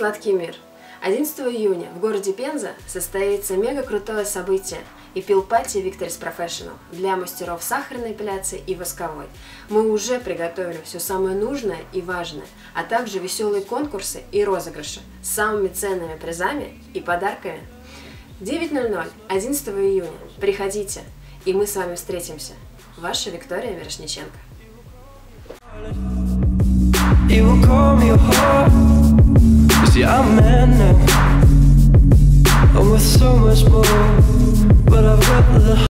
сладкий мир! 11 июня в городе Пенза состоится мега крутое событие Эпил-пати Victories Professional для мастеров сахарной эпиляции и восковой. Мы уже приготовили все самое нужное и важное, а также веселые конкурсы и розыгрыши с самыми ценными призами и подарками. 9:00, 11 июня. Приходите, и мы с вами встретимся. Ваша Виктория Мирошниченко. See, I'm a man now, I'm with so much more, but I've got the